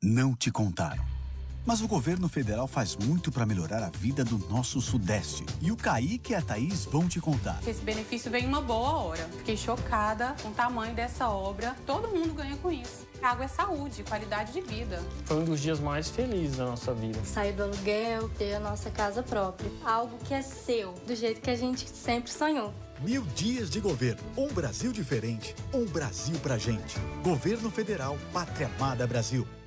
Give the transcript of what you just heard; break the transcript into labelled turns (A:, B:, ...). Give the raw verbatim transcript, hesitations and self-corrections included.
A: Não te contaram. Mas o governo federal faz muito para melhorar a vida do nosso Sudeste. E o Kaique e a Thaís vão te contar.
B: Esse benefício vem em uma boa hora. Fiquei chocada com o tamanho dessa obra. Todo mundo ganha com isso. Água é saúde, qualidade de vida.
C: Foi um dos dias mais felizes da nossa vida.
D: Sair do aluguel, ter a nossa casa própria. Algo que é seu, do jeito que a gente sempre sonhou.
E: Mil dias de governo. Um Brasil diferente. Um Brasil pra gente. Governo Federal. Pátria Amada Brasil.